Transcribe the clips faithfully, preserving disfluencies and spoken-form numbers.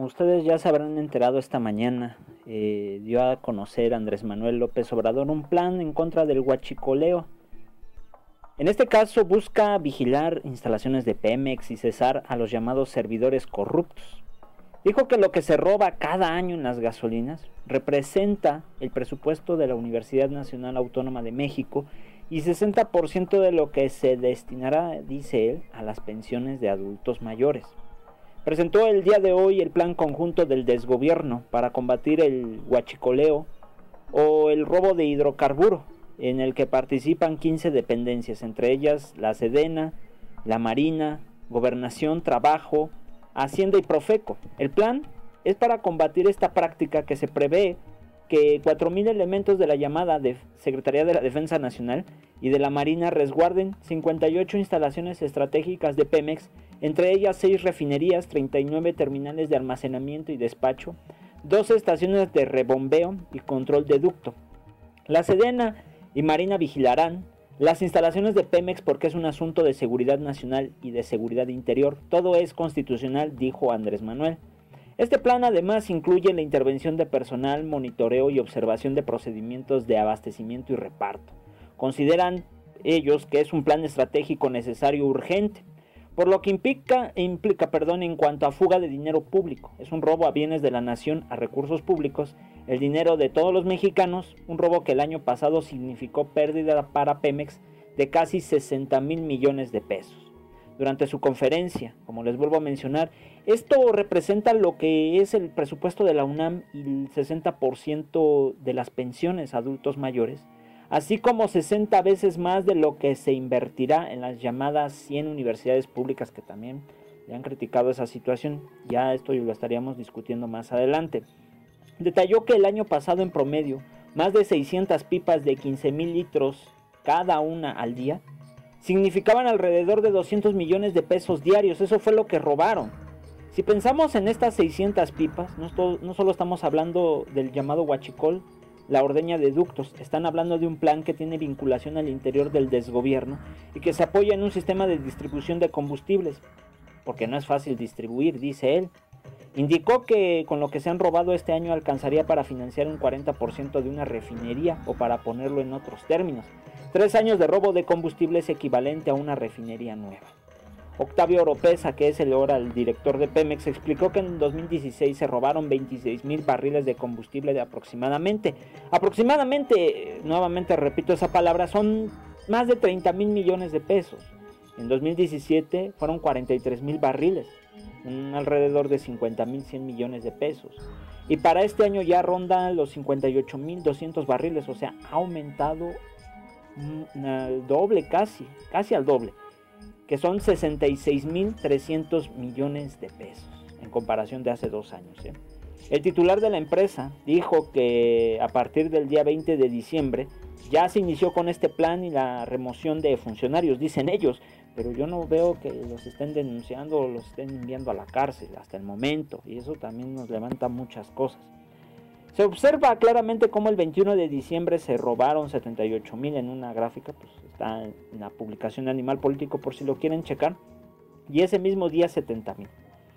como ustedes ya se habrán enterado esta mañana, eh, dio a conocer Andrés Manuel López Obrador un plan en contra del huachicoleo. En este caso busca vigilar instalaciones de Pemex y cesar a los llamados servidores corruptos. Dijo que lo que se roba cada año en las gasolinas representa el presupuesto de la Universidad Nacional Autónoma de México y sesenta por ciento de lo que se destinará, dice él, a las pensiones de adultos mayores. Presentó el día de hoy el plan conjunto del desgobierno para combatir el huachicoleo o el robo de hidrocarburo, en el que participan quince dependencias, entre ellas la Sedena, la Marina, Gobernación, Trabajo, Hacienda y Profeco. El plan es para combatir esta práctica que se prevé que cuatro mil elementos de la llamada de Secretaría de la Defensa Nacional y de la Marina resguarden cincuenta y ocho instalaciones estratégicas de Pemex, entre ellas seis refinerías, treinta y nueve terminales de almacenamiento y despacho, doce estaciones de rebombeo y control de ducto. La Sedena y Marina vigilarán las instalaciones de Pemex porque es un asunto de seguridad nacional y de seguridad interior. Todo es constitucional, dijo Andrés Manuel. Este plan además incluye la intervención de personal, monitoreo y observación de procedimientos de abastecimiento y reparto. Consideran ellos que es un plan estratégico necesario urgente, por lo que implica, implica perdón, en cuanto a fuga de dinero público. Es un robo a bienes de la nación, a recursos públicos, el dinero de todos los mexicanos, un robo que el año pasado significó pérdida para Pemex de casi sesenta mil millones de pesos. Durante su conferencia, como les vuelvo a mencionar, esto representa lo que es el presupuesto de la UNAM y el sesenta por ciento de las pensiones a adultos mayores, así como sesenta veces más de lo que se invertirá en las llamadas cien universidades públicas, que también le han criticado esa situación. Ya esto lo estaríamos discutiendo más adelante. Detalló que el año pasado en promedio, más de seiscientas pipas de quince mil litros cada una al día, significaban alrededor de doscientos millones de pesos diarios. Eso fue lo que robaron. Si pensamos en estas seiscientas pipas, no, to- no solo estamos hablando del llamado huachicol, la ordeña de ductos, están hablando de un plan que tiene vinculación al interior del desgobierno y que se apoya en un sistema de distribución de combustibles, porque no es fácil distribuir, dice él. Indicó que con lo que se han robado este año alcanzaría para financiar un cuarenta por ciento de una refinería, o para ponerlo en otros términos, tres años de robo de combustible es equivalente a una refinería nueva. Octavio Oropesa, que es el ahora el director de Pemex, explicó que en dos mil dieciséis se robaron veintiséis mil barriles de combustible de aproximadamente, aproximadamente, nuevamente repito esa palabra, son más de treinta mil millones de pesos. En dos mil diecisiete fueron cuarenta y tres mil barriles, un alrededor de cincuenta mil cien millones de pesos. Y para este año ya rondan los cincuenta y ocho mil doscientos barriles, o sea, ha aumentado al doble, casi, casi al doble, que son sesenta y seis mil trescientos millones de pesos en comparación de hace dos años. ¿eh? El titular de la empresa dijo que a partir del día veinte de diciembre ya se inició con este plan y la remoción de funcionarios, dicen ellos, pero yo no veo que los estén denunciando o los estén enviando a la cárcel hasta el momento, y eso también nos levanta muchas cosas. Se observa claramente cómo el veintiuno de diciembre se robaron setenta y ocho mil en una gráfica, pues está en la publicación de Animal Político por si lo quieren checar, y ese mismo día setenta mil.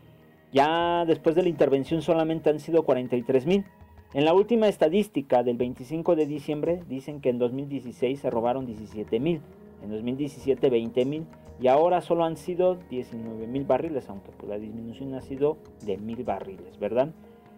Ya después de la intervención solamente han sido cuarenta y tres mil. En la última estadística del veinticinco de diciembre dicen que en dos mil dieciséis se robaron diecisiete mil, en dos mil diecisiete veinte mil y ahora solo han sido diecinueve mil barriles, aunque pues la disminución ha sido de mil barriles, ¿verdad?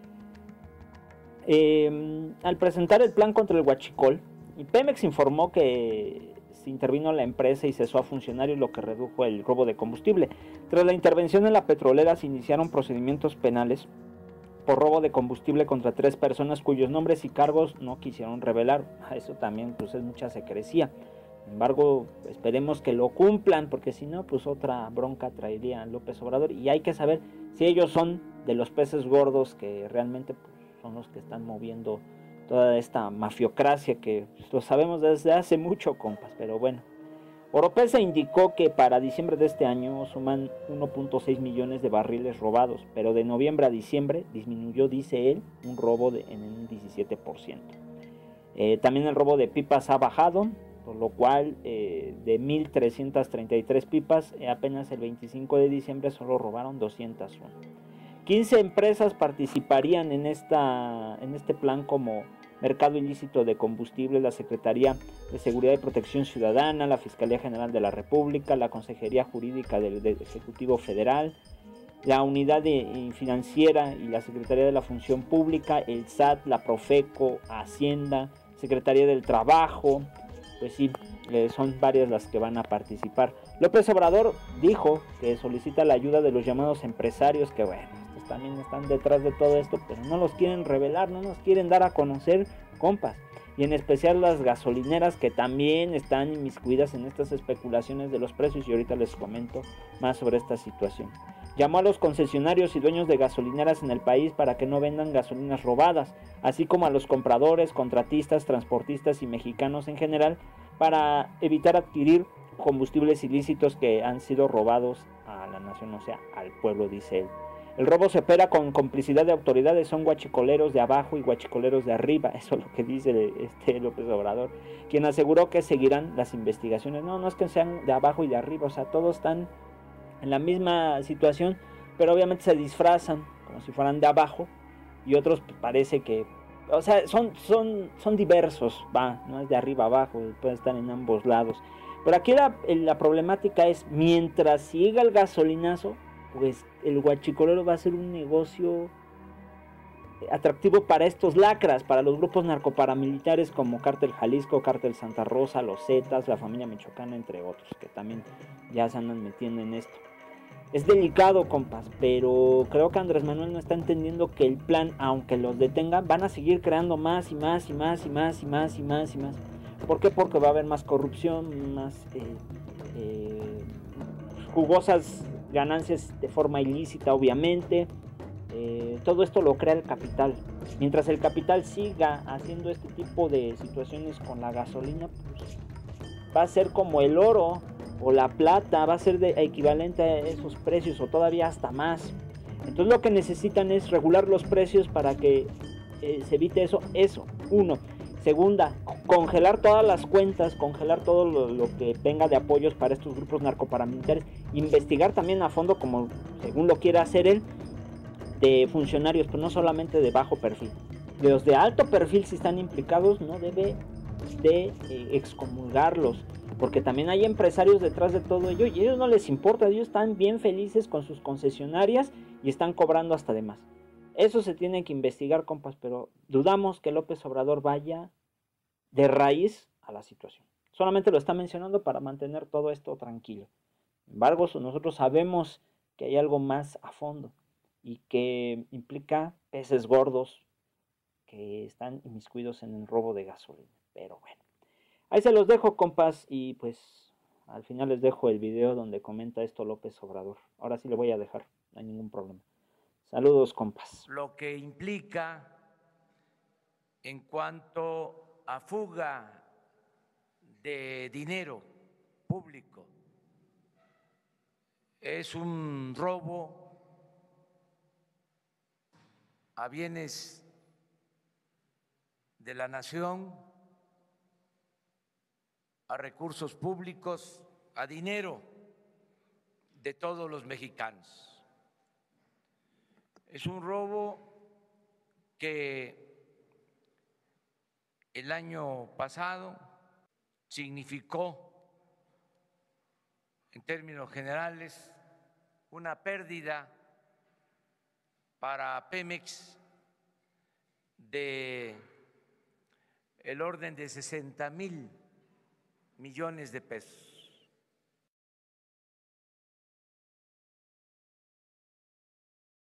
Eh, al presentar el plan contra el huachicol, Pemex informó que se intervino la empresa y cesó a funcionarios, lo que redujo el robo de combustible. Tras la intervención en la petrolera se iniciaron procedimientos penales por robo de combustible contra tres personas cuyos nombres y cargos no quisieron revelar. Eso también pues es mucha secrecía. Sin embargo, esperemos que lo cumplan, porque si no, pues otra bronca traería López Obrador. Y hay que saber si ellos son de los peces gordos que realmente pues, son los que están moviendo toda esta mafiocracia que pues, lo sabemos desde hace mucho, compas. Pero bueno, Oropesa indicó que para diciembre de este año suman uno punto seis millones de barriles robados, pero de noviembre a diciembre disminuyó, dice él, un robo de, en un diecisiete por ciento. Eh, también el robo de pipas ha bajado, por lo cual eh, de mil trescientas treinta y tres pipas, eh, apenas el veinticinco de diciembre solo robaron doscientos uno. quince empresas participarían en, esta, en este plan como Mercado Ilícito de Combustible, la Secretaría de Seguridad y Protección Ciudadana, la Fiscalía General de la República, la Consejería Jurídica del, del Ejecutivo Federal, la Unidad de, Financiera y la Secretaría de la Función Pública, el S A T, la Profeco, Hacienda, Secretaría del Trabajo. Pues sí, eh, son varias las que van a participar. López Obrador dijo que solicita la ayuda de los llamados empresarios, que bueno, estos también están detrás de todo esto, pero no los quieren revelar, no nos quieren dar a conocer, compas. Y en especial las gasolineras, que también están inmiscuidas en estas especulaciones de los precios, y ahorita les comento más sobre esta situación. Llamó a los concesionarios y dueños de gasolineras en el país para que no vendan gasolinas robadas, así como a los compradores, contratistas, transportistas y mexicanos en general, para evitar adquirir combustibles ilícitos que han sido robados a la nación, o sea, al pueblo, dice él. El robo se opera con complicidad de autoridades, son guachicoleros de abajo y guachicoleros de arriba, eso es lo que dice este López Obrador, quien aseguró que seguirán las investigaciones. No, no es que sean de abajo y de arriba, o sea, todos están en la misma situación, pero obviamente se disfrazan como si fueran de abajo, y otros parece que, o sea, son, son, son diversos, va, no es de arriba a abajo, pueden estar en ambos lados. Pero aquí la, la problemática es, mientras siga el gasolinazo, pues el guachicolero va a ser un negocio atractivo para estos lacras, para los grupos narcoparamilitares como Cártel Jalisco, Cártel Santa Rosa, los Zetas, la familia michoacana, entre otros, que también ya se andan metiendo en esto. Es delicado, compas, pero creo que Andrés Manuel no está entendiendo que el plan, aunque los detenga, van a seguir creando más y más y más y más y más y más y más. ¿Por qué? Porque va a haber más corrupción, más eh, eh, jugosas ganancias de forma ilícita, obviamente. Eh, todo esto lo crea el capital. Mientras el capital siga haciendo este tipo de situaciones con la gasolina, pues va a ser como el oro o la plata, va a ser de, equivalente a esos precios o todavía hasta más. Entonces lo que necesitan es regular los precios para que eh, se evite eso. Eso, uno. Segunda, congelar todas las cuentas, congelar todo lo, lo que venga de apoyos para estos grupos narcoparamilitares. Investigar también a fondo, como según lo quiera hacer él, de funcionarios, pero no solamente de bajo perfil. De los de alto perfil, si están implicados, no debe de eh, excomulgarlos, porque también hay empresarios detrás de todo ello y a ellos no les importa, ellos están bien felices con sus concesionarias y están cobrando hasta de más. Eso se tiene que investigar, compas, pero dudamos que López Obrador vaya de raíz a la situación. Solamente lo está mencionando para mantener todo esto tranquilo. Sin embargo, nosotros sabemos que hay algo más a fondo y que implica peces gordos que están inmiscuidos en el robo de gasolina. Pero bueno, ahí se los dejo, compas, y pues al final les dejo el video donde comenta esto López Obrador. Ahora sí le voy a dejar, no hay ningún problema. Saludos, compas. Lo que implica en cuanto a fuga de dinero público. Es un robo a bienes de la nación, a recursos públicos, a dinero de todos los mexicanos. Es un robo que el año pasado significó, en términos generales, una pérdida para Pemex de el orden de sesenta mil millones de pesos.